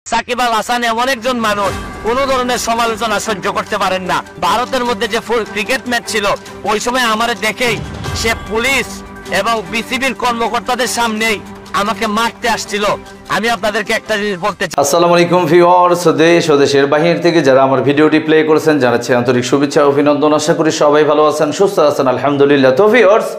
সাকিব আল হাসান এমন একজন মানুষ কোন ধরনের সমালোচনা সহ্য করতে পারেন না। ভারতের মধ্যে যে ক্রিকেট ম্যাচ ছিল ওই সময় আমার দেখেই সে পুলিশ এবং বিসিবির কর্মকর্তাদের সামনেই আমাকে মারতে আসছিল। আমি আপনাদেরকে একটা জিনিস বলতে চাই। আসসালামু আলাইকুম ভিউয়ার্স, দেশ ও দেশের বাহির থেকে যারা আমার ভিডিওটি প্লে করেছেন জানাচ্ছি আন্তরিক শুভেচ্ছা ও অভিনন্দন। আশা করি সবাই ভালো আছেন, সুস্থ আছেন, আলহামদুলিল্লাহ। তো ভিউয়ার্স,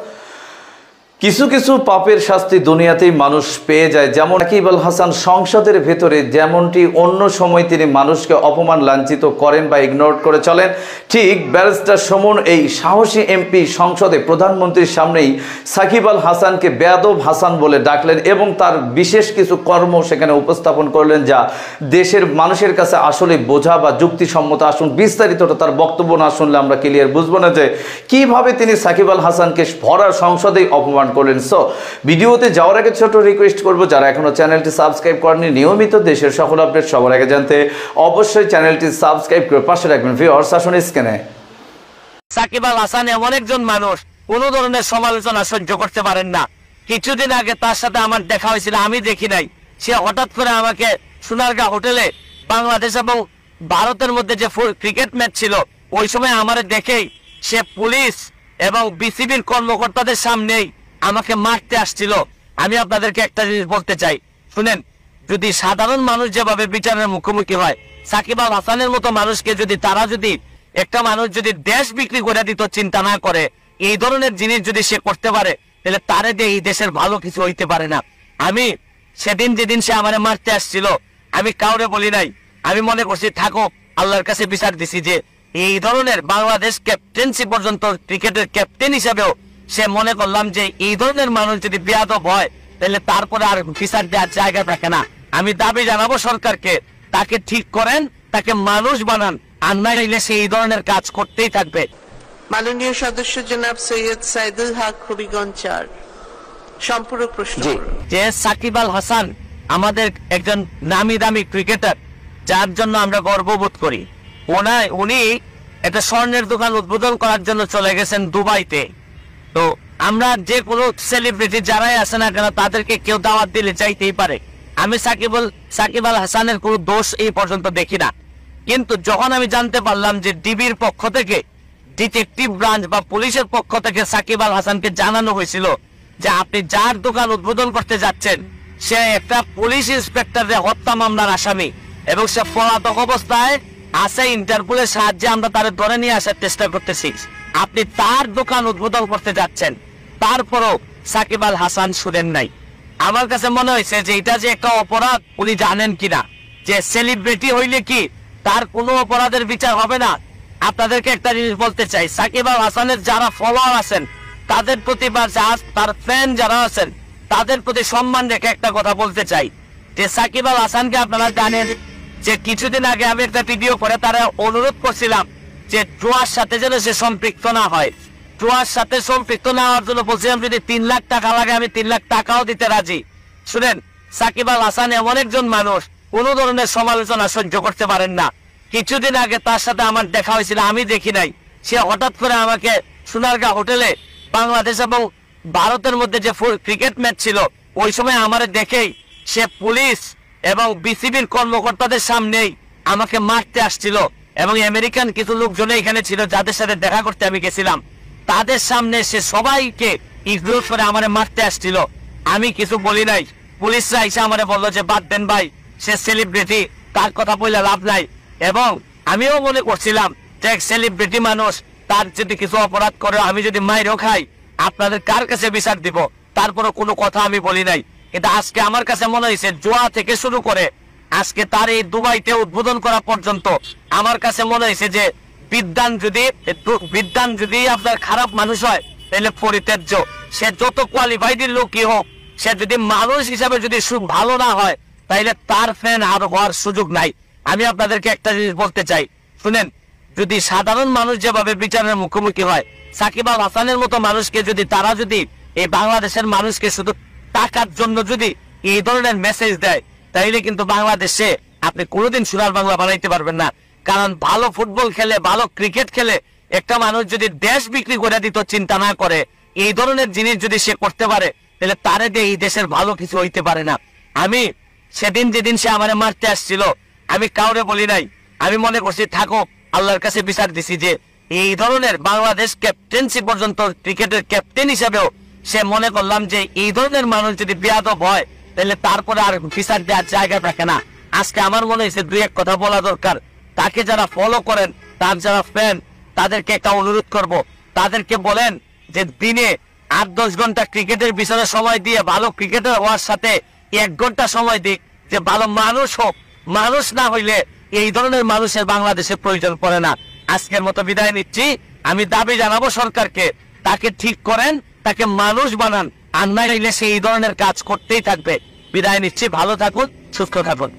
কিছু কিছু পাপের শাস্তি দুনিয়াতেই মানুষ পেয়ে যায়। যেমন সাকিব আল হাসান সংসদের ভেতরে যেমনটি অন্য সময় তিনি মানুষকে অপমান লাঞ্ছিত করেন বা ইগনোর করে চলেন, ঠিক ব্যারিস্টার সুমন এই সাহসী এমপি সংসদে প্রধানমন্ত্রীর সামনেই সাকিব আল হাসানকে বেয়াদব হাসান বলে ডাকলেন এবং তার বিশেষ কিছু কর্ম সেখানে উপস্থাপন করলেন, যা দেশের মানুষের কাছে আসলে বোঝা বা যুক্তিসম্মত। আসুন বিস্তারিতটা তার বক্তব্য না শুনলে আমরা ক্লিয়ার বুঝবো না যে কিভাবে তিনি সাকিব আল হাসানকে ভরা সংসদেই অপমান করলেন। সো ভিডিওতে যাওয়ার আগে ছোট রিকোয়েস্ট করব, যারা এখনো চ্যানেলটি সাবস্ক্রাইব করেননি, নিয়মিত দেশের সকল আপডেট সবার আগে জানতে অবশ্যই চ্যানেলটি সাবস্ক্রাইব করে পাশে রাখবেন। ভিউয়ার্স, আসুন স্ক্রিনে। সাকিব আল হাসান এমন একজন মানুষ কোন ধরনের সমালোচনা সহ্য করতে পারেন না। কিছুদিন আগে তার সাথে আমার দেখা হয়েছিল, আমি দেখি নাই। সে হঠাৎ করে আমাকে সোনারগাঁ হোটেলে বাংলাদেশ এবং ভারতের মধ্যে যে ক্রিকেট ম্যাচ ছিল ওই সময় আমার দেখেই সে পুলিশ এবং বিসিবির কর্মকর্তাদের সামনেই আমাকে মারতে আসছিল। আমি আপনাদেরকে একটা জিনিস বলতে চাই, শুনেন। যদি সাধারণ মানুষ যেভাবে বিচারের মুখোমুখি হয়, সাকিব আল হাসানের মতো মানুষকে যদি একটা মানুষ যদি দেশ বিক্রি করে দিত চিন্তা না করে, এই ধরনের জিনিস যদি সে করতে পারে, তাহলে তারে দিয়ে এই দেশের ভালো কিছু হইতে পারে না। আমি সেদিন যেদিন সে আমারে মারতে আসছিল, আমি কাউরে বলি নাই। আমি মনে করছি থাকো, আল্লাহর কাছে বিচার দিছি যে এই ধরনের বাংলাদেশ ক্যাপ্টেন্সি পর্যন্ত ক্রিকেটের ক্যাপ্টেন হিসেবেও সে মনে করলাম যে এই ধরনের মানুষ যদি বেয়াদব হয় তাহলে তারপরে আর বিচার দেওয়ার জায়গা থাকে না। আমি দাবি জানাবো সরকারকে, তাকে ঠিক করেন, তাকে মানুষ বানান, আর না হইলে সে এই ধরনের কাজ করতেই থাকবে। মাননীয় সদস্য জনাব সৈয়দ সাইদুল হক হবিগঞ্জ ৪ সম্পূরক প্রশ্ন। যে সাকিব আল হাসান আমাদের একজন নামি দামি ক্রিকেটার, যার জন্য আমরা গর্ববোধ করি। উনি একটা স্বর্ণের দোকান উদ্বোধন করার জন্য চলে গেছেন দুবাইতে। তো আমরা যে কোনো সেলিব্রিটি যারাই আসে না কেন তাদেরকে কেউ দাওয়াত দিলে চাইতেই পারে। আমি সাকিব আল হাসানের কোনো দোষ এই পর্যন্ত দেখি না। কিন্তু যখন আমি জানতে পারলাম যে ডিবির পক্ষ থেকে, ডিটেকটিভ ব্রাঞ্চ বা পুলিশের পক্ষ থেকে সাকিব আল হাসানকে জানানো হয়েছিল যে আপনি যার দোকান উদ্বোধন করতে যাচ্ছেন সে একটা পুলিশ ইন্সপেক্টরের হত্যা মামলার আসামি এবং সে পলাতক অবস্থায় আছে, ইন্টারপোলের সাহায্যে আমরা তারে ধরে নিয়ে আসার চেষ্টা করতেছি, আপনি তার দোকান উদ্বোধন করতে যাচ্ছেন, তারপরও সাকিব আল হাসান শুনেন নাই। আমার কাছে মনে হয়েছে যে এটা যে একটা অপরাধ উনি জানেন কিনা, যে সেলিব্রিটি হইলে কি তার কোনো অপরাধের বিচার হবে না। আপনাদেরকে একটা জিনিস বলতে চাই, সাকিব আল হাসানের যারা ফলোয়ার আছেন তাদের প্রতি বা তার ফ্যান যারা আছেন তাদের প্রতি সম্মান রেখে একটা কথা বলতে চাই যে সাকিব আল হাসানকে আপনারা জানেন যে কিছুদিন আগে আমি একটা ভিডিও করে তারা অনুরোধ করছিলাম যে জুয়ার সাথে যেন সে সম্পৃক্ত না হয়। জুয়ার সাথে সম্পৃক্ত না হওয়ার জন্য বলছিলাম যদি 3 লাখ টাকা লাগে আমি 3 লাখ টাকাও দিতে রাজি। শুনেন, সাকিব আল হাসান এমন একজন মানুষ কোন ধরনের সমালোচনা সহ্য করতে পারেন না। কিছুদিন আগে তার সাথে আমার দেখা হয়েছিল, আমি দেখি নাই। সে হঠাৎ করে আমাকে সোনারগাঁ হোটেলে বাংলাদেশ এবং ভারতের মধ্যে যে ক্রিকেট ম্যাচ ছিল ওই সময় আমার দেখেই সে পুলিশ এবং বিসিবির কর্মকর্তাদের সামনেই আমাকে মারতে আসছিল এবং আমেরিকান কিছু লোকজন এখানে ছিল যাদের সাথে দেখা করতে আমি গেছিলাম, তাদের সামনে সে সবাইকে ইগনোর করে আমারে মারতে আসছিল। আমি কিছু বলি নাই। পুলিশরা এসে আমারে বললো যে বাদ দেন ভাই, সে সেলিব্রিটি, তার কথা বললে লাভ নাই। এবং আমিও মনে করছিলাম যে এক সেলিব্রিটি মানুষ, তার যদি কিছু অপরাধ করে আমি যদি মাইরও খাই আপনাদের কার কাছে বিচার দিব, তারপরে কোনো কথা আমি বলি নাই। কিন্তু আজকে আমার কাছে মনে হয়েছে জুয়া থেকে শুরু করে আজকে তার এই দুবাইতে উদ্বোধন করা পর্যন্ত আমার কাছে মনে হয়েছে যে বিদ্যান যদি আপনার খারাপ মানুষ হয় তাহলে পরিত্যাজ্য। সে যত কোয়ালিফাইড লোকই হোক, সে যদি মানুষ হিসাবে যদি ভালো না হয় তাইলে তার ফ্যান আর হওয়ার সুযোগ নাই। আমি আপনাদেরকে একটা জিনিস বলতে চাই, শুনেন। যদি সাধারণ মানুষ যেভাবে বিচারের মুখোমুখি হয়, সাকিব আল হাসানের মতো মানুষকে যদি এই বাংলাদেশের মানুষকে শুধু টাকার জন্য যদি এই ধরনের মেসেজ দেয়, তাইলে কিন্তু বাংলাদেশে আপনি কোনোদিন সোনার বাংলা বানাইতে পারবেন না। কারণ ভালো ফুটবল খেলে, ভালো ক্রিকেট খেলে একটা মানুষ যদি দেশ বিক্রি করে দিত চিন্তা না করে, এই ধরনের জিনিস যদি সে করতে পারে, তাহলে তারে দিয়ে এই দেশের ভালো কিছু হইতে পারে না। আমি সেদিন যেদিন সে আমার মারতে আসছিল আমি কাউরে বলি নাই, আমি মনে করছি থাকো, আল্লাহর কাছে বিচার দিছি যে এই ধরনের বাংলাদেশ ক্যাপ্টেন্সি পর্যন্ত ক্রিকেটের ক্যাপ্টেন হিসেবেও সে মনে করলাম যে এই ধরনের মানুষ যদি বেয়াদব হয় তাহলে তারপরে আর বিচার দেওয়ার জায়গা থাকে না। আজকে আমার মনে হয়েছে দুই এক কথা বলা দরকার। তাকে যারা ফলো করেন, তার যারা ফ্যান, তাদেরকে একটা অনুরোধ করব, তাদেরকে বলেন যে দিনে 8-10 ঘন্টা ক্রিকেটের পিছনে সময় দিয়ে ভালো ক্রিকেটার হওয়ার সাথে 1 ঘন্টা সময় দিক, যে ভালো মানুষ হোক। মানুষ না হইলে এই ধরনের মানুষের বাংলাদেশে প্রয়োজন পড়ে না। আজকের মতো বিদায় নিচ্ছি। আমি দাবি জানাবো সরকারকে, তাকে ঠিক করেন, তাকে মানুষ বানান, আর না হইলে সে এই ধরনের কাজ করতেই থাকবে। বিদায় নিচ্ছি, ভালো থাকুন, সুস্থ থাকুন।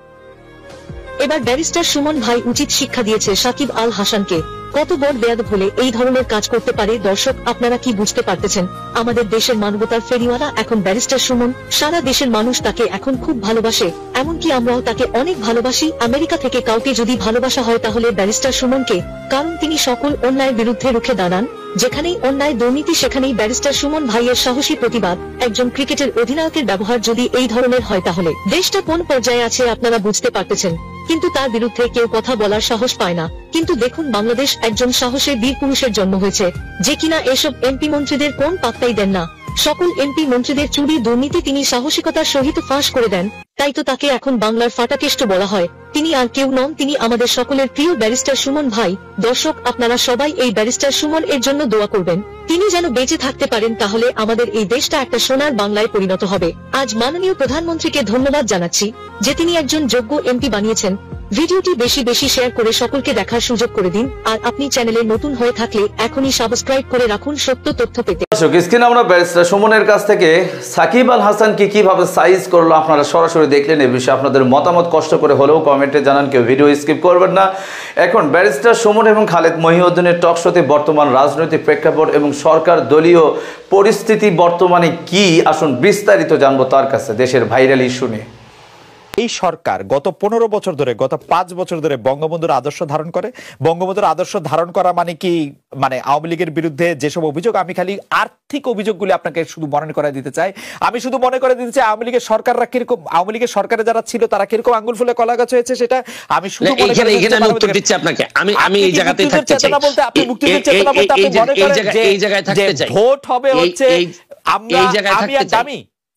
এবার ব্যারিস্টার সুমন ভাই উচিত শিক্ষা দিয়েছে সাকিব আল হাসানকে। কত বড় বেয়াদব হলে এই ধরনের কাজ করতে পারে। দর্শক, আপনারা কি বুঝতে পারতেছেন? আমাদের দেশের মানবতার ফেরিওয়ালা এখন ব্যারিস্টার সুমন। সারা দেশের মানুষ তাকে এখন খুব ভালোবাসে, এমনকি আমরাও তাকে অনেক ভালোবাসি। আমেরিকা থেকে কাউকে যদি ভালোবাসা হয় তাহলে ব্যারিস্টার সুমনকে, কারণ তিনি সকল অন্যায়ের বিরুদ্ধে রুখে দাঁড়ান। যেখানেই অন্যায় দুর্নীতি সেখানেই ব্যারিস্টার সুমন ভাইয়ের সাহসী প্রতিবাদ। একজন ক্রিকেটের অধিনায়কের ব্যবহার যদি এই ধরনের হয় তাহলে দেশটা কোন পর্যায়ে আছে আপনারা বুঝতে পারতেছেন। কিন্তু তার বিরুদ্ধে কেউ কথা বলার সাহস পায় না। কিন্তু দেখুন, বাংলাদেশ একজন সাহসী বীর পুরুষের জন্ম হয়েছে, যে কিনা এসব এমপি মন্ত্রীদের কোন পাত্তাই দেন না। সকল এমপি মন্ত্রীদের চুরি দুর্নীতি তিনি সাহসিকতার সহিত ফাঁস করে দেন। তাই তো তাকে এখন বাংলার ফাটাকেষ্ট বলা হয়। তিনি আর কেউ নন, তিনি আমাদের সকলের প্রিয় ব্যারিস্টার সুমন ভাই। দর্শক, আপনারা সবাই এই ব্যারিস্টার সুমন এর জন্য দোয়া করবেন, তিনি যেন বেঁচে থাকতে পারেন, তাহলে আমাদের এই দেশটা একটা সোনার বাংলায় পরিণত হবে। আজ মাননীয় প্রধানমন্ত্রীকে ধন্যবাদ জানাচ্ছি যে তিনি একজন যোগ্য এমপি বানিয়েছেন। ভিডিওটি বেশি বেশি শেয়ার করে সকলকে দেখার সুযোগ করে দিন। আর আপনি চ্যানেলে নতুন হয়ে থাকলে এখনই সাবস্ক্রাইব করে রাখুন সত্য তথ্য পেতে। স্ক্রিনে আমরা ব্যারিস্টার সুমনের কাছ থেকে সাকিব আল হাসানকে কিভাবে সাইজ করলো আপনারা সরাসরি দেখলেন। এই বিষয়ে আপনাদের মতামত কষ্ট করে হলেও কমেন্টে জানান, কেউ ভিডিও স্কিপ করবেন না। এখন ব্যারিস্টার সুমন এবং খালেদ মহিউদ্দিনের টক শোতে বর্তমান রাজনৈতিক প্রেক্ষাপট এবং সরকার দলীয় পরিস্থিতি বর্তমানে কি, আসুন বিস্তারিত জানবো তার কাছে দেশের ভাইরাল ইস্যু নিয়ে। এই সরকার গত 15 বছর ধরে, গত 5 বছর ধরে বঙ্গবন্ধুর আদর্শ ধারণ করে। বঙ্গবন্ধুর আদর্শ ধারণ করা মানে কি, মানে আওয়ামী লীগের বিরুদ্ধে যেসব অভিযোগ, আমি খালি আর্থিক অভিযোগগুলি আপনাকে শুধু মনে করে দিতে চাই। আমি শুধু মনে করে দিতে চাই আওয়ামী লীগের সরকাররা কিরকম, আওয়ামী লীগের সরকারে যারা ছিল তারা কিরকম আঙ্গুল ফুলে কলা গাছ হয়েছে, সেটা আমি শুধু মনে করে এখানে উত্তর দিচ্ছি আপনাকে। আমি এই জায়গাতেই থাকতে চাই। আপনি মুক্তিযুদ্ধের চেতনা বলতে আপনি মনে করেন যে এই জায়গায় থাকতে চাই, ভোট হবে হচ্ছে আমরা, এই জায়গায় আমি আর দামি।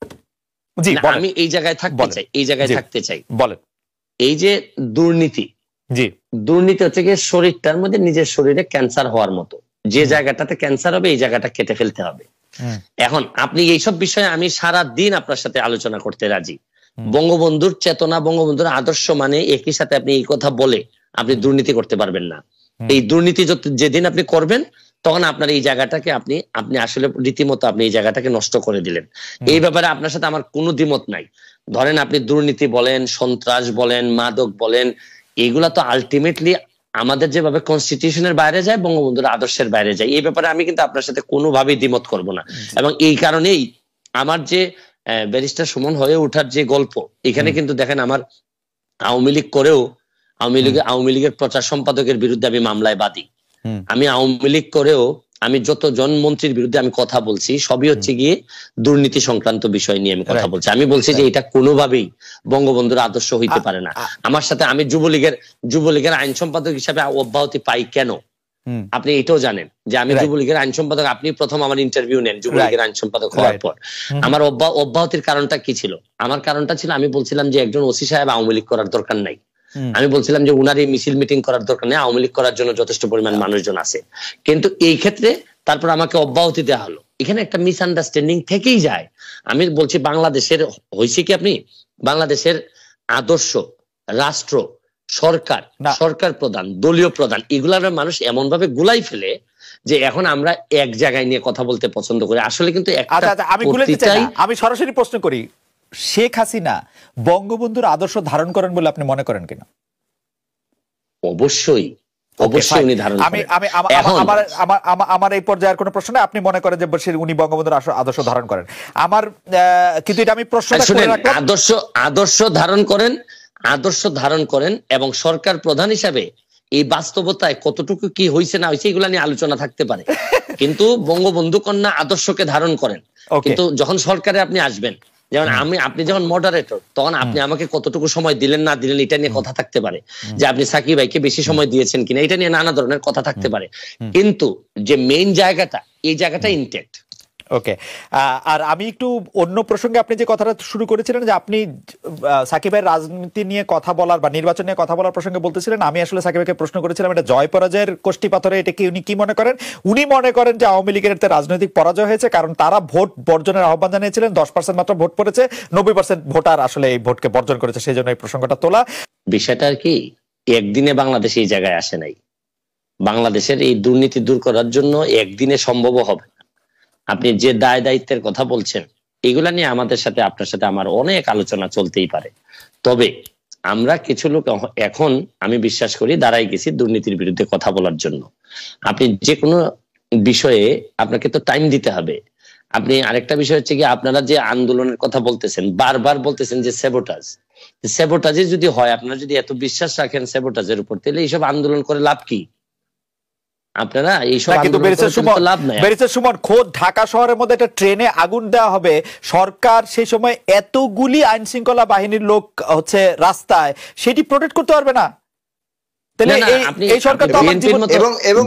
জি, আমি এই জায়গায় থাকতে চাই, এই জায়গায় থাকতে চাই। বলেন। এই যে দুর্নীতি, জি, দুর্নীতি হচ্ছে গিয়ে শরীরটার মধ্যে নিজের শরীরে ক্যান্সার হওয়ার মতো। যে জায়গাটাতে ক্যান্সার হবে এই জায়গাটা কেটে ফেলতে হবে। এখন আপনি এইসব বিষয়ে আমি সারা দিন আপনার সাথে আলোচনা করতে রাজি। বঙ্গবন্ধুর চেতনা, বঙ্গবন্ধুর আদর্শ মানে একই সাথে আপনি এই কথা বলে আপনি দুর্নীতি করতে পারবেন না। এই দুর্নীতি যেদিন আপনি করবেন তখন আপনার এই জায়গাটাকে আপনি আসলে রীতিমতো আপনি এই জায়গাটাকে নষ্ট করে দিলেন। এই ব্যাপারে আপনার সাথে আমার কোনো দ্বিমত নাই। ধরেন আপনি দুর্নীতি বলেন, সন্ত্রাস বলেন, মাদক বলেন, এগুলা তো আলটিমেটলি আমাদের যেভাবে কনস্টিটিউশনের বাইরে যায়, বঙ্গবন্ধুর আদর্শের বাইরে যায়। এই ব্যাপারে আমি কিন্তু আপনার সাথে কোনোভাবেই দ্বিমত করব না। এবং এই কারণেই আমার যে ব্যারিস্টার সুমন হয়ে ওঠার যে গল্প, এখানে কিন্তু দেখেন আমার আওয়ামী লীগ করেও আওয়ামী লীগের প্রচার সম্পাদকের বিরুদ্ধে আমি মামলায় বাদী। আমি আওয়ামী লীগ করেও আমি যতজন মন্ত্রীর বিরুদ্ধে আমি কথা বলছি সবই হচ্ছে গিয়ে দুর্নীতি সংক্রান্ত বিষয় নিয়ে আমি কথা বলছি। আমি বলছি যে এটা কোনোভাবেই বঙ্গবন্ধুর আদর্শ হইতে পারে না। আমার সাথে আমি যুবলীগের আইন সম্পাদক হিসাবে অব্যাহতি পাই কেন আপনি এটাও জানেন যে আমি যুবলীগের আইন সম্পাদক। আপনি প্রথম আমার ইন্টারভিউ নেন যুবলীগের আইন সম্পাদক হওয়ার পর। আমার অব্যাহতির কারণটা কি ছিল? আমার কারণটা ছিল আমি বলছিলাম যে একজন ওসি সাহেব আওয়ামী লীগ করার দরকার নাই। আমি বলছিলাম যে উনার এই মিছিল মিটিং করার দরকার নেই, আওয়ামী লীগ করার জন্য যথেষ্ট পরিমাণ মানুষজন আছে। কিন্তু এই ক্ষেত্রে তারপর আমাকে অব্যাহতি দেওয়া হলো। এখানে একটা মিসআন্ডারস্ট্যান্ডিং থেকেই যায়। আমি বলছি বাংলাদেশের হয়েছে কি, আপনি বাংলাদেশের আদর্শ, রাষ্ট্র, সরকার প্রধান, দলীয় প্রধান, এগুলার মানুষ এমন ভাবে গুলাই ফেলে যে এখন আমরা এক জায়গায় নিয়ে কথা বলতে পছন্দ করি। আসলে কিন্তু আমি সরাসরি প্রশ্ন করি, শেখ হাসিনা বঙ্গবন্ধুর আদর্শ ধারণ করেন বলে আপনি মনে করেন কিনা? অবশ্যই উনি ধারণ করেন। আমার এই পর্যায়ের কোনো প্রশ্ন নাই। আপনি মনে করেন যে উনি বঙ্গবন্ধুর আদর্শ ধারণ করেন। আমার কিন্তু এটা আমি প্রশ্নটা করে রাখলাম। আদর্শ ধারণ করেন এবং সরকার প্রধান হিসাবে এই বাস্তবতায় কতটুকু কি হয়েছে না হয়েছে এগুলা নিয়ে আলোচনা থাকতে পারে। কিন্তু বঙ্গবন্ধু কন্যা আদর্শকে ধারণ করেন। কিন্তু যখন সরকারে আপনি আসবেন যেমন আপনি যখন মডারেটর, তখন আপনি আমাকে কতটুকু সময় দিলেন না দিলেন এটা নিয়ে কথা থাকতে পারে, যে আপনি সাকিব ভাইকে বেশি সময় দিয়েছেন কিনা এটা নিয়ে নানা ধরনের কথা থাকতে পারে, কিন্তু যে মেইন জায়গাটা, এই জায়গাটা ইনটেক্ট। ওকে, আর আমি একটু অন্য প্রসঙ্গে, আপনি যে কথাটা শুরু করেছিলেন যে আপনি সাকিবের রাজনীতি নিয়ে কথা বলার বা নির্বাচন নিয়ে কথা বলার প্রসঙ্গে বলতেছিলেন, আমি আসলে সাকিবকে প্রশ্ন করেছিলাম এটা জয় পরাজয়ের কোষ্ঠী পাথরে, এটা কি উনি কি মনে করেন? উনি মনে করেন যে আওয়ামী লীগের রাজনৈতিক পরাজয় হয়েছে, কারণ তারা ভোট বর্জনের আহ্বান জানিয়েছিলেন, 10% মাত্র ভোট পড়েছে, 90% ভোটার আসলে এই ভোটকে বর্জন করেছে, সেই জন্য এই প্রসঙ্গটা তোলা। বিষয়টা আর কি, একদিনে বাংলাদেশ এই জায়গায় আসে নাই। বাংলাদেশের এই দুর্নীতি দূর করার জন্য একদিনে সম্ভব হবে। আপনি যে দায় দায়িত্বের কথা বলছেন, এগুলা নিয়ে আমাদের সাথে, আপনার সাথে আমার অনেক আলোচনা চলতেই পারে। তবে আমরা কিছু লোক এখন, আমি বিশ্বাস করি, দাঁড়াই গেছি দুর্নীতির বিরুদ্ধে কথা বলার জন্য। আপনি যে কোনো বিষয়ে আপনাকে তো টাইম দিতে হবে। আপনি আরেকটা বিষয় হচ্ছে কি, আপনারা যে আন্দোলনের কথা বলতেছেন, বারবার বলতেছেন যে সেবোটাজে যদি হয়, আপনারা যদি এত বিশ্বাস রাখেন সেবোটাজের উপর, তাহলে এইসব আন্দোলন করে লাভ কি? আপনারা এইসব লাভ নাই। ব্যারিস্টার সুমন, খোদ ঢাকা শহরের মধ্যে একটা ট্রেনে আগুন দেওয়া হবে, সরকার সেই সময় এতগুলি আইন শৃঙ্খলা বাহিনীর লোক হচ্ছে রাস্তায়, সেটি প্রোটেক্ট করতে পারবে না? তাহলে এই সরকার তো আমার জীবন এবং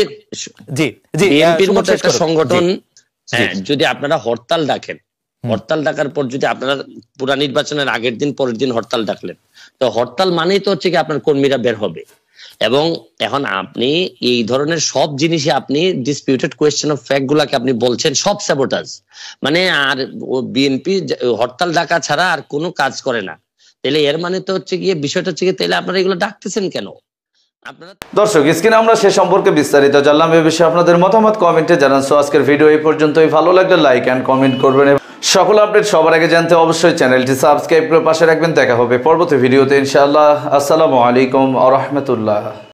বিএনপির মতো একটা সংগঠন, যদি আপনারা হরতাল ডাকেন, হরতাল ডাকার পর যদি আপনারা পুরা নির্বাচনের আগের দিন পরের দিন হরতাল ডাকলেন, তো হরতাল মানেই তো হচ্ছে কি আপনার কর্মীরা বের হবে। এবং এখন আপনি এই ধরনের সব জিনিসে আপনি ডিসপিউটেড কোয়েশ্চেন অফ ফ্যাক্ট গুলাকে আপনি বলছেন সব স্যাবোটাজ, মানে আর বিএনপি হরতাল ডাকা ছাড়া আর কোনো কাজ করে না। তাহলে এর মানে তো হচ্ছে গিয়ে বিষয়টা হচ্ছে গিয়ে, তাহলে আপনারা এগুলো ডাকতেছেন কেন? দর্শক, স্ক্রিনে আমরা সে সম্পর্কে বিস্তারিত জানলাম। এ বিষয়ে আপনাদের মতামত কমেন্টে জানান। সো আজকের ভিডিও এই পর্যন্তই। ভালো লাগলে লাইক এন্ড কমেন্ট করবেন। সকল আপডেট সবার আগে জানতে অবশ্যই চ্যানেলটি সাবস্ক্রাইব করে পাশে রাখবেন। দেখা হবে পরবর্তী ভিডিওতে ইনশাআল্লাহ। আসসালামু আলাইকুম ওয়া রাহমাতুল্লাহ।